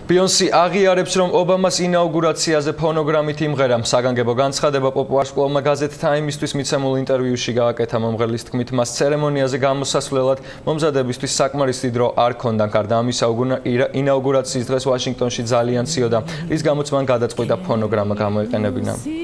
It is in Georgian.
ბიონსი აღიარებს, რომ ობამას ინაუგურაციაზე ფონოგრამით იმღერა. საგანგებო განცხადება პოპულარს კვლავმა გაზეთ Time-ისთვის მიცემულ ინტერვიუში გააკეთა. მომღერლის თქმით, მას ცერემონიაზე გამოსასვლელად მომზადებისთვის საკმარისი დრო არ ჰქონდა. გარდა ამისა, ინაუგურაციის დღეს ვაშინგტონში ძალიან ციოდა, რის გამოც მან გადაწყვიტა ფონოგრამა გამოეყენებინა.